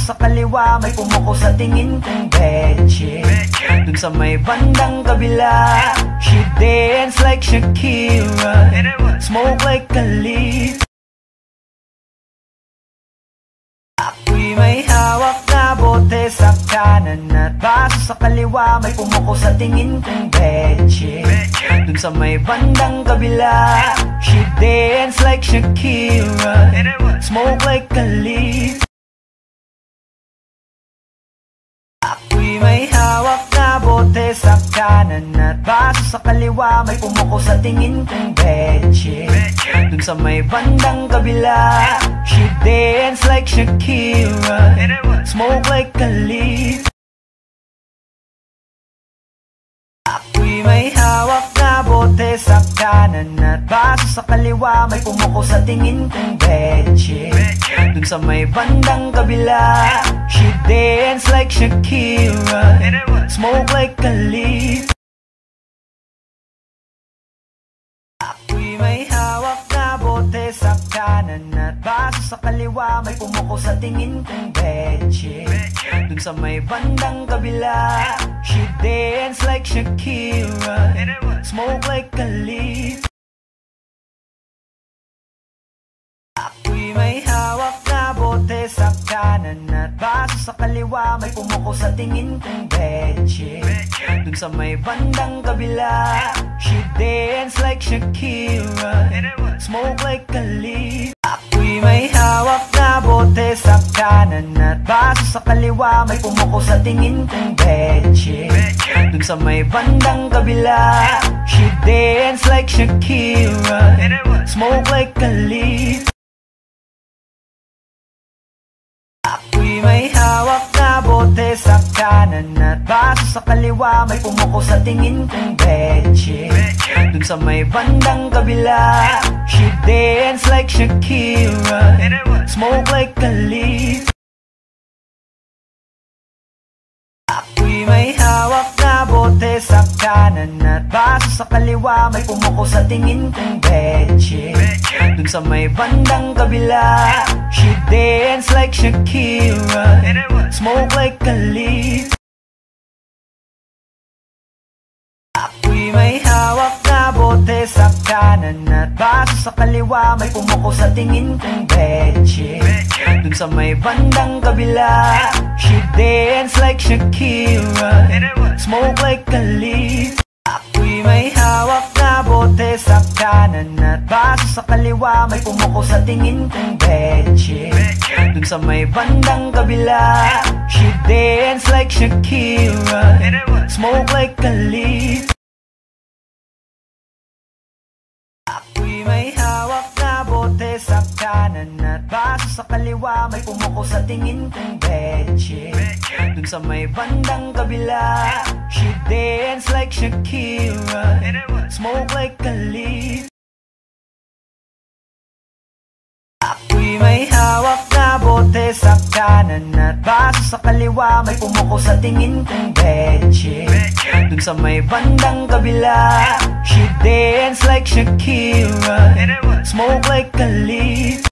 sa kaliwa may pumuko sa tingin kong betche. Dun sa may bandang kabila, she dance like Shakira, smoke like a leaf. Ako'y may hawak na bote sa kanan at baso sa kaliwa may pumuko sa tingin kong betche. Dun sa may bandang kabila, she dance like Shakira, smoke like a leaf. Ako'y may hawak na bote sa kanan at baso sa kaliwa may pumuko sa tingin kong betche. Dun sa may bandang kabila, she dance like Shakira, smoke like a leaf. Ako'y may hawak na bote sa kanan at baso sa kaliwa may pumuko sa tingin kong betche. Dun sa may bandang kabila, she dance like Shakira, smoke like a leaf. Ako'y may hawak na bote sa kanan at baso sa kaliwa may pumuko sa tingin kong betche. Dun sa may bandang kabila, she dance like Shakira, smoke like a leaf. Ako'y may hawak na bote sa kanan at baso sa kaliwa may pumuko sa tingin kong betche. Dun sa may bandang kabila, she dance like Shakira, smoke like a leaf. Ako'y may hawak na bote sa kanan at baso sa kaliwa may pumuko sa tingin kong betche. Dun sa may bandang kabila, she dance like Shakira, smoke like a leaf. Ako'y may hawak na bote sa kanan at baso sa kaliwa may pumuko sa tingin kong betche. Dun sa may bandang kabila, she dance like Shakira, smoke like a leaf. Ako'y may hawak na bote sa kanan at baso sa kaliwa may pumuko sa tingin kong betche. Dun sa may bandang kabila, she dance like Shakira, smoke like a leaf. Ako'y may hawak na bote sa kanan at baso sa kaliwa may pumuko sa tingin kong betche. Dun sa may bandang kabila, she dance like Shakira, smoke like a leaf. Ako'y may hawak na bote sa kanan at baso sa kaliwa may pumuko sa tingin kong betche. Dun sa may bandang kabila, she dance like Shakira, smoke like a leaf. Ako'y may hawak na bote sa kanan at baso sa kaliwa may pumuko sa tingin kong betche. Dun sa may bandang kabila, she dance like Shakira, smoke like a leaf. Ako'y may hawak na bote sa kanan at baso sa kaliwa may pumuko sa tingin kong betche. Dun sa may bandang kabila, she dance like Shakira, smoke like a leaf.